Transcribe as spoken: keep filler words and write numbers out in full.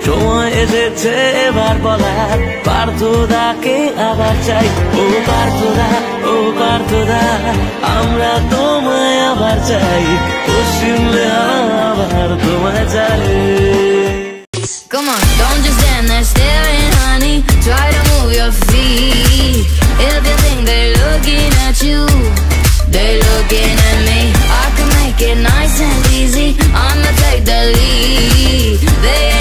সময় এসেছে এবার বলার, পার্থদাকে আবার চাই। ও পার্থদা, ও পার্থদা, আমরা তোমায় আবার চাই। পশ্চিমে আবার তোমায় চাই। Come on, don't just stand there staring, honey. Try to move your feet. If you